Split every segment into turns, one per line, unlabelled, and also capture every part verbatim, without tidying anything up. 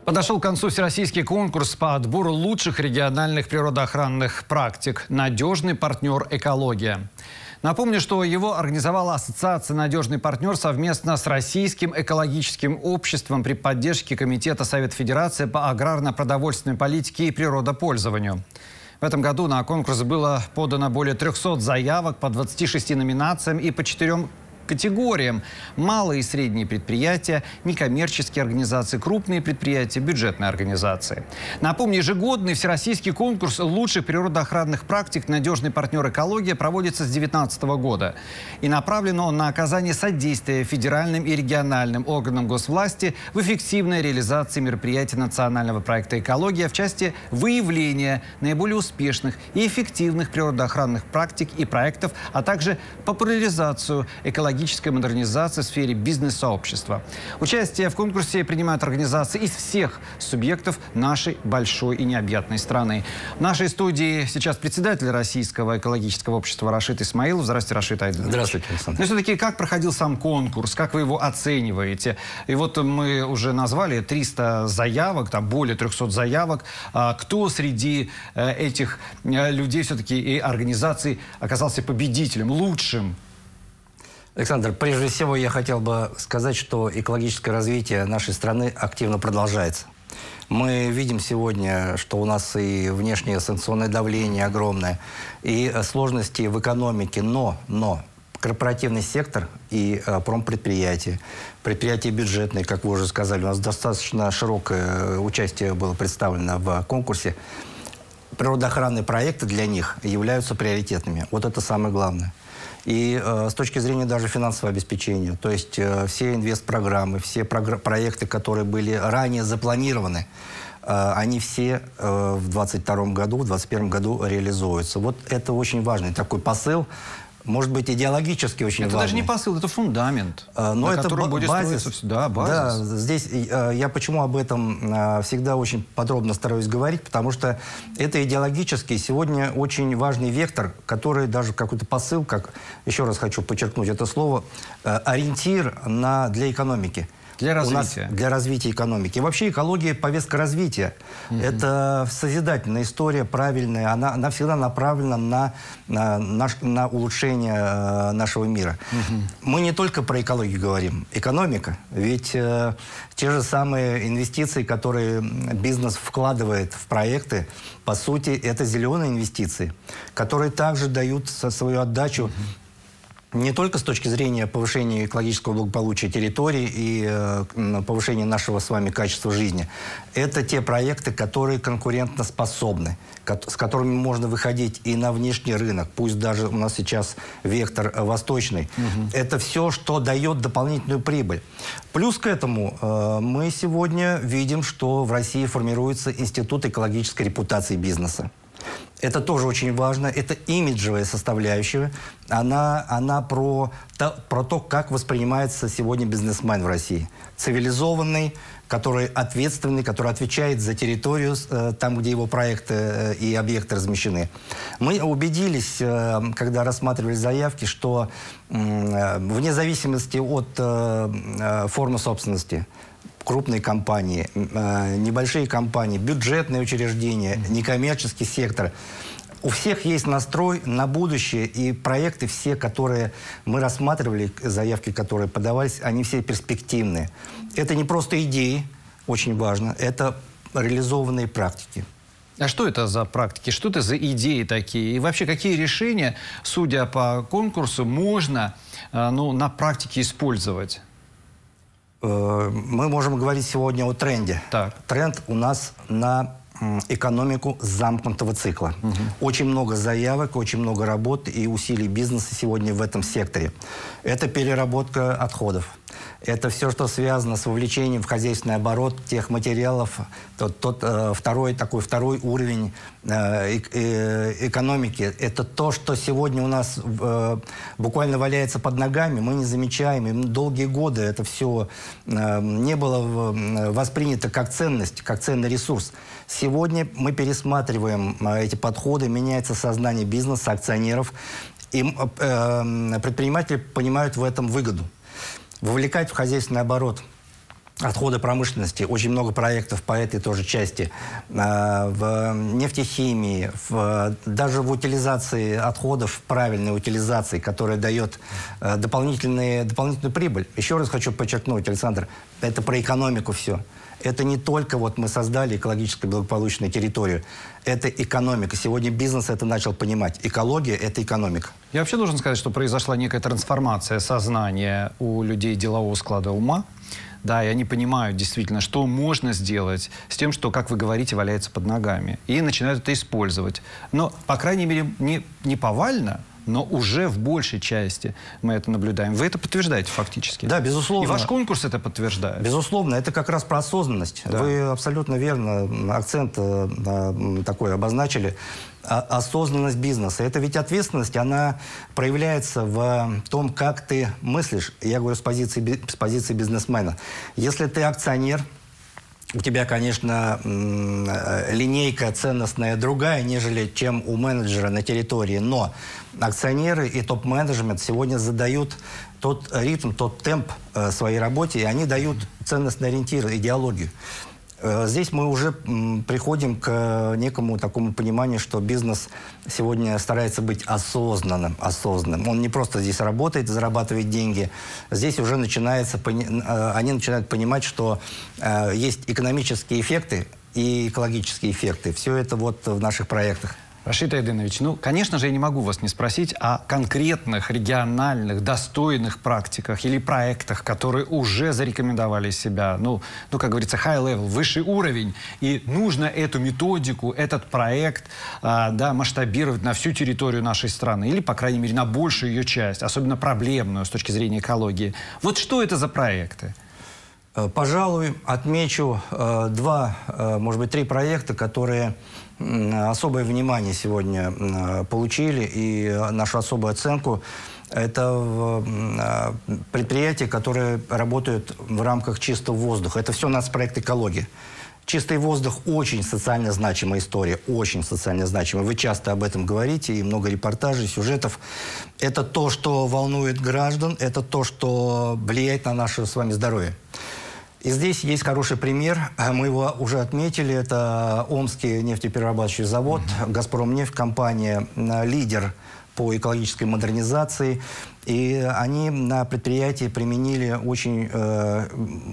Подошел к концу всероссийский конкурс по отбору лучших региональных природоохранных практик «Надежный партнер Экология». Напомню, что его организовала Ассоциация «Надежный партнер» совместно с Российским экологическим обществом при поддержке Комитета Совета Федерации по аграрно-продовольственной политике и природопользованию. В этом году на конкурс было подано более трёхсот заявок по двадцати шести номинациям и по четырем категориям: малые и средние предприятия, некоммерческие организации, крупные предприятия, бюджетные организации. Напомню, ежегодный всероссийский конкурс лучших природоохранных практик «Надежный партнер Экология» проводится с две тысячи девятнадцатого года. И направлен он на оказание содействия федеральным и региональным органам госвласти в эффективной реализации мероприятий национального проекта «Экология» в части выявления наиболее успешных и эффективных природоохранных практик и проектов, а также популяризацию экологической модернизации в сфере бизнес-сообщества. Участие в конкурсе принимают организации из всех субъектов нашей большой и необъятной страны. В нашей студии сейчас председатель Российского экологического общества Рашид Исмаилов. Здравствуйте, Рашид Айденович.
Здравствуйте, Александр.
Но все-таки как проходил сам конкурс, как вы его оцениваете? И вот мы уже назвали триста заявок, там более трёхсот заявок. Кто среди этих людей все-таки и организаций оказался победителем, лучшим?
Александр, прежде всего я хотел бы сказать, что экологическое развитие нашей страны активно продолжается. Мы видим сегодня, что у нас и внешнее санкционное давление огромное, и сложности в экономике, но, но корпоративный сектор и э, промпредприятия, предприятия бюджетные, как вы уже сказали, у нас достаточно широкое участие было представлено в конкурсе. Природоохранные проекты для них являются приоритетными. Вот это самое главное. И э, с точки зрения даже финансового обеспечения, то есть э, все инвестпрограммы, все проекты, которые были ранее запланированы, э, они все э, в двадцать втором году, в двадцать первом году реализуются. Вот это очень важный такой посыл. Может быть, идеологически очень
это
важный.
Это даже не посыл, это фундамент,
а, но
на
это
котором будет
базис.
строиться. Да, базис.
Да, здесь а, я почему об этом а, всегда очень подробно стараюсь говорить, потому что это идеологически сегодня очень важный вектор, который даже какой-то посыл, как еще раз хочу подчеркнуть это слово, а, ориентир на, для экономики.
Для развития.
У нас для развития экономики. И вообще экология – повестка развития. Mm-hmm. Это созидательная история, правильная. Она, она всегда направлена на, на, на, на улучшение э, нашего мира. Mm-hmm. Мы не только про экологию говорим. Экономика. Ведь э, те же самые инвестиции, которые бизнес вкладывает в проекты, по сути, это зеленые инвестиции, которые также дают свою отдачу mm-hmm. не только с точки зрения повышения экологического благополучия территорий и э, повышения нашего с вами качества жизни. Это те проекты, которые конкурентоспособны, ко с которыми можно выходить и на внешний рынок, пусть даже у нас сейчас вектор э, восточный. Угу. Это все, что дает дополнительную прибыль. Плюс к этому э, мы сегодня видим, что в России формируется институт экологической репутации бизнеса. Это тоже очень важно. Это имиджевая составляющая. Она, она про, то, про то, как воспринимается сегодня бизнесмен в России. Цивилизованный, который ответственный, который отвечает за территорию, э, там, где его проекты э, и объекты размещены. Мы убедились, э, когда рассматривали заявки, что э, вне зависимости от э, э, формы собственности, крупные компании, э, небольшие компании, бюджетные учреждения, некоммерческий сектор. У всех есть настрой на будущее, и проекты все, которые мы рассматривали, заявки, которые подавались, они все перспективные. Это не просто идеи, очень важно, это реализованные практики.
А что это за практики, что это за идеи такие? И вообще, какие решения, судя по конкурсу, можно э, ну, на практике использовать?
Мы можем говорить сегодня о тренде.
Так.
Тренд у нас на экономику замкнутого цикла. Угу. Очень много заявок, очень много работы и усилий бизнеса сегодня в этом секторе. Это переработка отходов. Это все, что связано с вовлечением в хозяйственный оборот тех материалов, тот, тот э, второй, такой второй уровень э, э, экономики. Это то, что сегодня у нас э, буквально валяется под ногами, мы не замечаем. И долгие годы это все э, не было воспринято как ценность, как ценный ресурс. Сегодня мы пересматриваем э, эти подходы, меняется сознание бизнеса, акционеров, и э, предприниматели понимают в этом выгоду. Вовлекать в хозяйственный оборот отходы промышленности, очень много проектов по этой тоже части, в нефтехимии, в, даже в утилизации отходов, правильной утилизации, которая дает дополнительные, дополнительную прибыль. Еще раз хочу подчеркнуть, Александр, это про экономику все. Это не только вот мы создали экологически благополучную территорию, это экономика. Сегодня бизнес это начал понимать. Экология – это экономика.
Я вообще должен сказать, что произошла некая трансформация сознания у людей делового склада ума. Да, и они понимают действительно, что можно сделать с тем, что, как вы говорите, валяется под ногами. И начинают это использовать. Но, по крайней мере, не, не повально, но уже в большей части мы это наблюдаем. Вы это подтверждаете фактически.
Да, безусловно.
И ваш конкурс это подтверждает.
Безусловно, это как раз про осознанность. Да. Вы абсолютно верно акцент э, такой обозначили. Осознанность бизнеса. Это ведь ответственность, она проявляется в том, как ты мыслишь. Я говорю с позиции, с позиции бизнесмена. Если ты акционер, у тебя, конечно, линейка ценностная другая, нежели чем у менеджера на территории. Но акционеры и топ-менеджмент сегодня задают тот ритм, тот темп своей работе, и они дают ценностный ориентир, идеологию. Здесь мы уже приходим к некому такому пониманию, что бизнес сегодня старается быть осознанным, осознанным. Он не просто здесь работает, зарабатывает деньги. Здесь уже начинается, они начинают понимать, что есть экономические эффекты и экологические эффекты. Все это вот в наших проектах.
Рашид Айденович, ну, конечно же, я не могу вас не спросить о конкретных региональных достойных практиках или проектах, которые уже зарекомендовали себя. Ну, ну как говорится, high level, высший уровень. И нужно эту методику, этот проект а, да, масштабировать на всю территорию нашей страны. Или, по крайней мере, на большую ее часть, особенно проблемную с точки зрения экологии. Вот что это за проекты?
Пожалуй, отмечу э, два, э, может быть, три проекта, которые э, особое внимание сегодня э, получили и нашу особую оценку. Это э, предприятия, которые работают в рамках чистого воздуха. Это все у нас проект экологии. Чистый воздух – очень социально значимая история, очень социально значимая. Вы часто об этом говорите, и много репортажей, сюжетов. Это то, что волнует граждан, это то, что влияет на наше с вами здоровье. И здесь есть хороший пример, мы его уже отметили, это Омский нефтеперерабатывающий завод, mm-hmm. «Газпромнефть», компания, лидер по экологической модернизации. И они на предприятии применили очень э,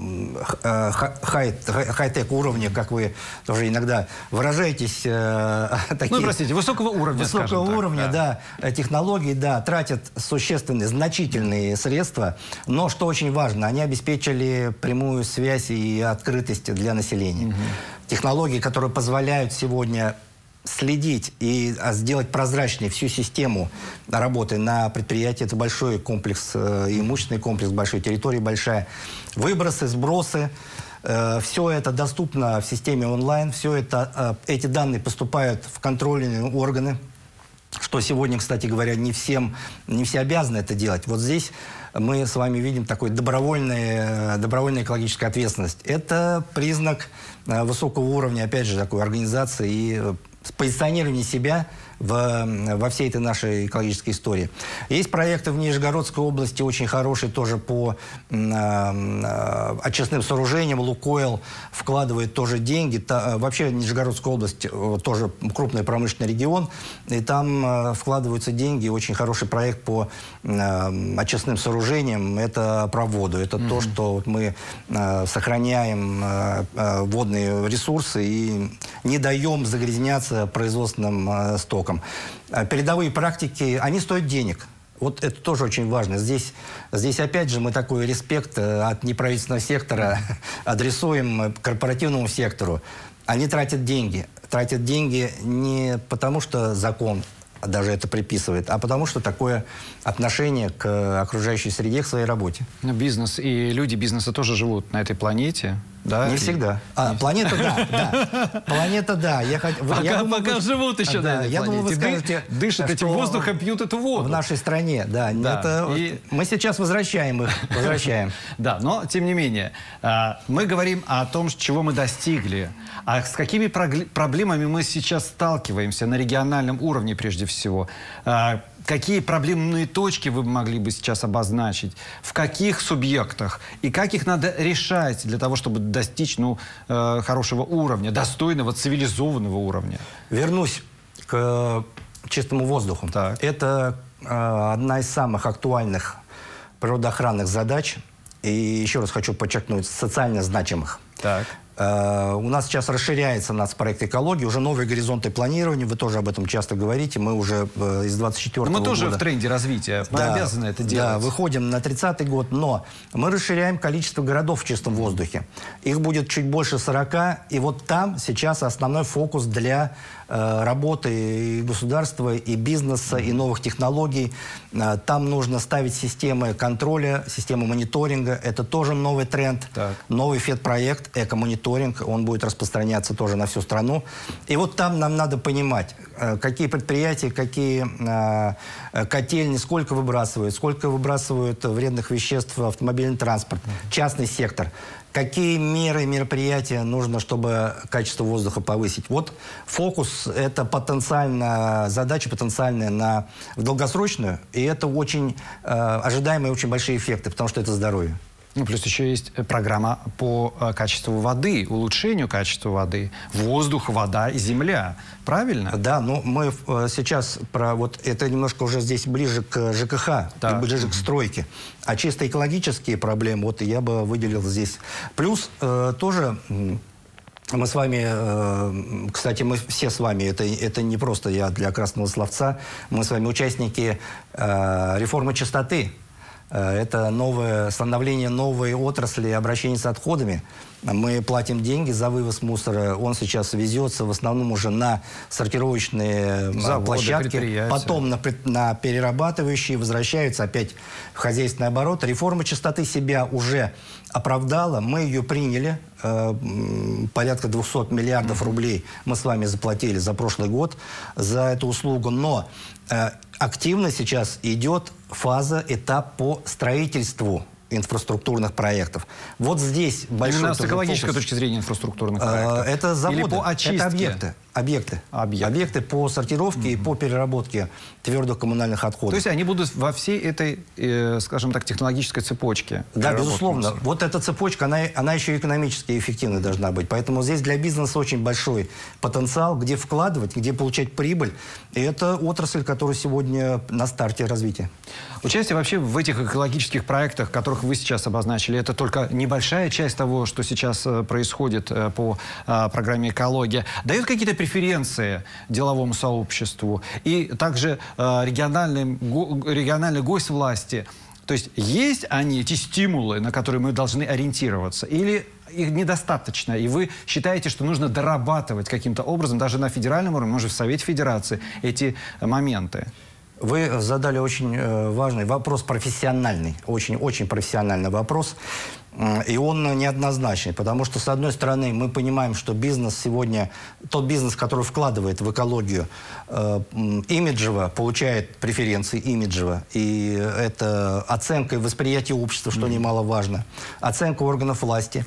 э, хай-тек уровня, как вы тоже иногда выражаетесь. Э, такие,
ну, простите, высокого уровня,
Высокого так, уровня, да. да. Технологии, да, тратят существенные, значительные средства. Но, что очень важно, они обеспечили прямую связь и открытость для населения. Угу. Технологии, которые позволяют сегодня следить и сделать прозрачнее всю систему работы на предприятии. Это большой комплекс, имущественный комплекс, большой территории большая. Выбросы, сбросы. Все это доступно в системе онлайн. Все это, эти данные поступают в контрольные органы, что сегодня, кстати говоря, не всем, не все обязаны это делать. Вот здесь мы с вами видим такой добровольная, добровольная экологическая ответственность. Это признак высокого уровня, опять же, такой организации и позиционирование себя в, во всей этой нашей экологической истории. Есть проекты в Нижегородской области очень хорошие тоже по э, очистным сооружениям. Лукойл вкладывает тоже деньги. Та, вообще Нижегородская область э, тоже крупный промышленный регион. И там э, вкладываются деньги. Очень хороший проект по э, очистным сооружениям. Это про воду. Это mm-hmm. то, что вот мы э, сохраняем э, э, водные ресурсы и не даем загрязняться производственным э, стоком. Передовые практики, они стоят денег. Вот это тоже очень важно. Здесь, здесь опять же, мы такой респект от неправительственного сектора адресуем корпоративному сектору. Они тратят деньги. Тратят деньги не потому, что закон даже это приписывает, а потому что такое отношение к окружающей среде, к своей работе.
Но бизнес и люди бизнеса тоже живут на этой планете. Да?
Не всегда. А, планета, да, да. Планета, да. Я хот...
Пока,
я думаю,
пока
вы...
живут еще
да,
на этой
я
планете.
Думаю, вы скажете,
дышат этим воздухом, пьют эту воду.
В нашей стране, да.
да.
Это...
И...
Мы сейчас возвращаем их. Возвращаем.
Да, но тем не менее, мы говорим о том, чего мы достигли. А с какими проблемами мы сейчас сталкиваемся на региональном уровне прежде всего? какие проблемные точки вы могли бы сейчас обозначить? В каких субъектах? И как их надо решать для того, чтобы достичь ну, э, хорошего уровня, достойного, цивилизованного уровня?
Вернусь к чистому воздуху.
Так.
Это э, одна из самых актуальных природоохранных задач. И еще раз хочу подчеркнуть, социально значимых.
Так.
Uh, у нас сейчас расширяется нацпроект экологии, уже новые горизонты планирования, вы тоже об этом часто говорите, мы уже uh, из двадцать четвёртого года...
Мы тоже в тренде развития, мы
да,
обязаны это делать.
Да, выходим на тридцатый год, но мы расширяем количество городов в чистом воздухе. Их будет чуть больше сорока, и вот там сейчас основной фокус для uh, работы и государства, и бизнеса, и новых технологий. Uh, там нужно ставить системы контроля, системы мониторинга, это тоже новый тренд,
так.
новый ФЕД-проект, эко-мониторинг. Он будет распространяться тоже на всю страну. И вот там нам надо понимать, какие предприятия, какие э, котельни, сколько выбрасывают, сколько выбрасывают вредных веществ в автомобильный транспорт, частный сектор. Какие меры, мероприятия нужно, чтобы качество воздуха повысить. Вот фокус – это потенциально, задача потенциальная на, в долгосрочную, и это очень э, ожидаемые, очень большие эффекты, потому что это здоровье.
Ну, плюс еще есть программа по качеству воды, улучшению качества воды. Воздух, вода и земля. Правильно?
Да, но мы сейчас про вот это немножко уже здесь ближе к ЖКХ,
да.
ближе к стройке. А чисто экологические проблемы, вот я бы выделил здесь. Плюс э, тоже... Мы с вами, э, кстати, мы все с вами, это, это не просто я для красного словца, мы с вами участники э, реформы чистоты. Это новое становление новой отрасли обращения с отходами. Мы платим деньги за вывоз мусора. Он сейчас везется в основном уже на сортировочные заводы, площадки, потом на, на перерабатывающие, возвращаются опять в хозяйственный оборот. Реформа чистоты себя уже оправдала. Мы ее приняли. Э, порядка двухсот миллиардов рублей мы с вами заплатили за прошлый год за эту услугу. Но э, активно сейчас идет фаза, этап по строительству инфраструктурных проектов. Вот здесь большой...
Именно с экологической точки зрения инфраструктурных проектов?
Это заводы,
или по очистке?
Это объекты. Объекты.
Объекты.
Объекты по сортировке mm-hmm. и по переработке твердых коммунальных отходов.
То есть они будут во всей этой, э, скажем так, технологической цепочке?
Да, безусловно. Вот эта цепочка, она, она еще и экономически эффективной должна быть. Поэтому здесь для бизнеса очень большой потенциал, где вкладывать, где получать прибыль. И это отрасль, которая сегодня на старте развития.
Участие вообще в этих экологических проектах, которых вы сейчас обозначили, это только небольшая часть того, что сейчас э, происходит э, по э, программе «Экология». Дает какие-то преференции деловому сообществу и также э, региональным, го, региональный гость власти. То есть есть они, эти стимулы, на которые мы должны ориентироваться, или их недостаточно, и вы считаете, что нужно дорабатывать каким-то образом, даже на федеральном уровне, может, в Совете Федерации, эти моменты?
Вы задали очень э, важный вопрос, профессиональный, очень-очень профессиональный вопрос. И он неоднозначный, потому что, с одной стороны, мы понимаем, что бизнес сегодня, тот бизнес, который вкладывает в экологию, э, имиджево получает преференции имиджево. И это оценка и восприятие общества, что немаловажно, оценка органов власти.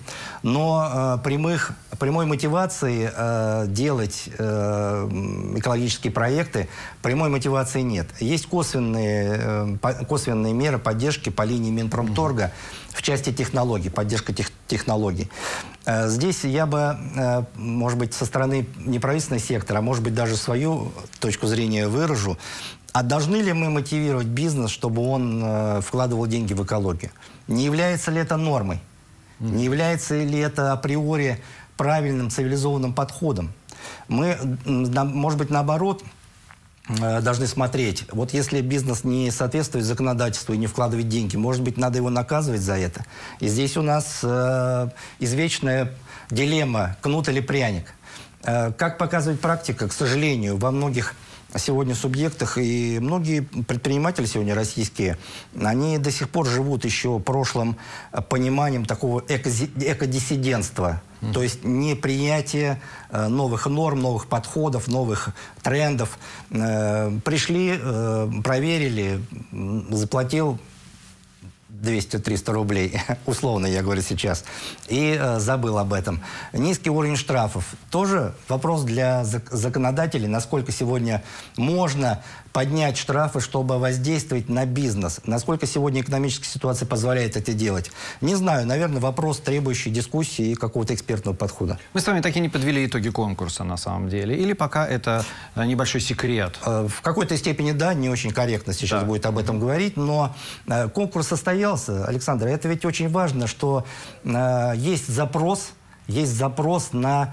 Но э, прямых, прямой мотивации э, делать э, экологические проекты, прямой мотивации нет. Есть косвенные, э, косвенные меры поддержки по линии Минпромторга в части технологий, поддержка тех, технологий. Э, здесь я бы, э, может быть, со стороны неправительственного сектора, а может быть, даже свою точку зрения выражу. А должны ли мы мотивировать бизнес, чтобы он э, вкладывал деньги в экологию? Не является ли это нормой? Mm. Не является ли это априори правильным цивилизованным подходом? Мы, на, может быть, наоборот, должны смотреть. Вот если бизнес не соответствует законодательству и не вкладывает деньги, может быть, надо его наказывать за это. И здесь у нас э, извечная дилемма кнут или пряник. Э, как показывает практика, к сожалению, во многих сегодня субъектах и многие предприниматели сегодня российские, они до сих пор живут еще прошлым пониманием такого экодиссидентства. Mm. То есть неприятие э, новых норм, новых подходов, новых трендов. Э, пришли, э, проверили, заплатил двести-триста рублей, условно я говорю сейчас, и э, забыл об этом. Низкий уровень штрафов. Тоже вопрос для зак законодателей, насколько сегодня можно поднять штрафы, чтобы воздействовать на бизнес. Насколько сегодня экономическая ситуация позволяет это делать? Не знаю. Наверное, вопрос, требующий дискуссии и какого-то экспертного подхода.
Мы с вами так и не подвели итоги конкурса, на самом деле? Или пока это небольшой секрет?
В какой-то степени, да, не очень корректно сейчас да. будет об этом говорить, но конкурс состоялся. Александр, это ведь очень важно, что э, есть запрос, есть запрос на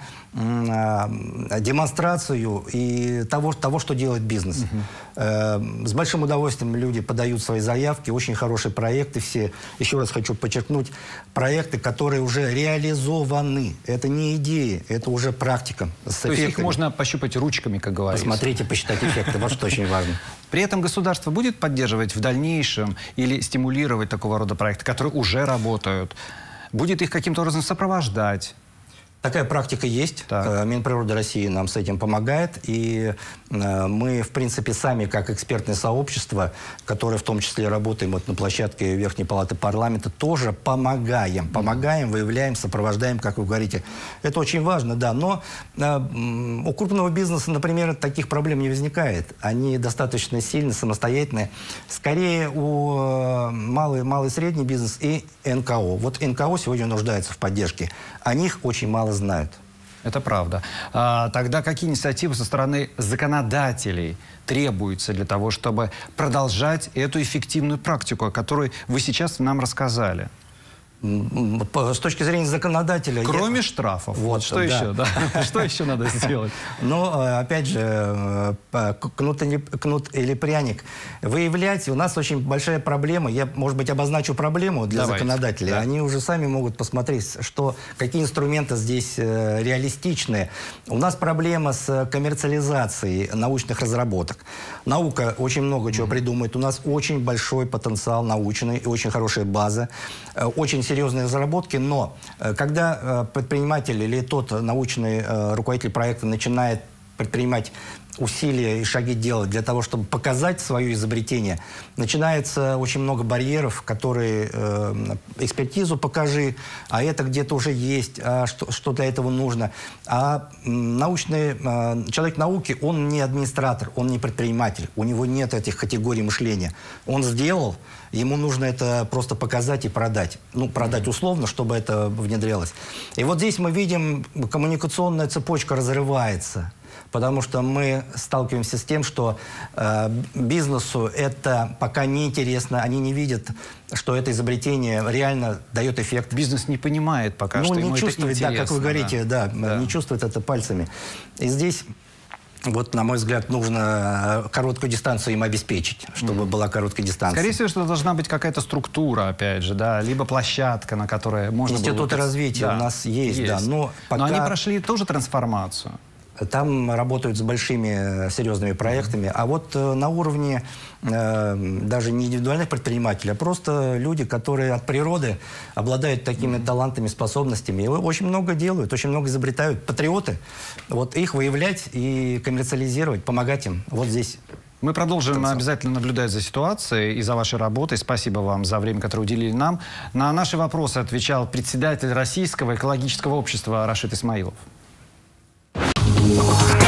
э, демонстрацию и того, того, что делает бизнес. Uh-huh. э, с большим удовольствием люди подают свои заявки, очень хорошие проекты все. Еще раз хочу подчеркнуть, проекты, которые уже реализованы. Это не идеи, это уже практика. С
То есть их можно пощупать ручками, как говорится.
Посмотрите, посчитать эффекты, вот что очень важно.
При этом государство будет поддерживать в дальнейшем или стимулировать такого рода проекты, которые уже работают? Будет их каким-то образом сопровождать?
Такая практика есть. Так. Минприроды России нам с этим помогает. И э, мы, в принципе, сами, как экспертное сообщество, которое в том числе работаем вот на площадке Верхней Палаты парламента, тоже помогаем. Помогаем, выявляем, сопровождаем, как вы говорите. Это очень важно, да. Но э, у крупного бизнеса, например, таких проблем не возникает. Они достаточно сильно, самостоятельные. Скорее у э, малый, малый и средний бизнес и эн ка о. Вот эн ка о сегодня нуждается в поддержке. О них очень мало знают.
Это правда. А, тогда какие инициативы со стороны законодателей требуются для того, чтобы продолжать эту эффективную практику, о которой вы сейчас нам рассказали?
С точки зрения законодателя...
Кроме я... штрафов. Вот, что
да.
еще? Да. Что еще надо сделать?
Но, опять же, кнут или, кнут или пряник. Выявлять, у нас очень большая проблема. Я, может быть, обозначу проблему для Давайте. законодателей. Да. Они уже сами могут посмотреть, что, какие инструменты здесь реалистичные. У нас проблема с коммерциализацией научных разработок. Наука очень много чего mm-hmm. придумает. У нас очень большой потенциал научный и очень хорошая база. Очень серьезные разработки, но э, когда э, предприниматель или тот научный э, руководитель проекта начинает предпринимать усилия и шаги делать для того, чтобы показать свое изобретение, начинается очень много барьеров, которые э, экспертизу покажи, а это где-то уже есть, а что, что для этого нужно. А научный, э, человек науки, он не администратор, он не предприниматель, у него нет этих категорий мышления. Он сделал, ему нужно это просто показать и продать. Ну, продать условно, чтобы это внедрялось. И вот здесь мы видим, коммуникационная цепочка разрывается. Потому что мы сталкиваемся с тем, что э, бизнесу это пока не интересно, они не видят, что это изобретение реально дает эффект.
Бизнес не понимает пока,
ну,
что
не
ему
чувствует,
это интересно.
Да, как вы говорите, да, да,
да.
не чувствует это пальцами. И здесь, вот, на мой взгляд, нужно короткую дистанцию им обеспечить, чтобы mm. была короткая дистанция.
Скорее всего, что должна быть какая-то структура, опять же, да, либо площадка, на которой можно
Институты
было...
развития да. у нас есть, есть. да. Но, пока...
но они прошли тоже трансформацию.
Там работают с большими серьезными проектами. А вот э, на уровне э, даже не индивидуальных предпринимателей, а просто люди, которые от природы обладают такими талантами, способностями. И очень много делают, очень много изобретают. Патриоты. Вот их выявлять и коммерциализировать, помогать им. Вот здесь.
Мы продолжим обязательно наблюдать за ситуацией и за вашей работой. Спасибо вам за время, которое уделили нам. На наши вопросы отвечал председатель Российского экологического общества Рашид Исмаилов.
Wow.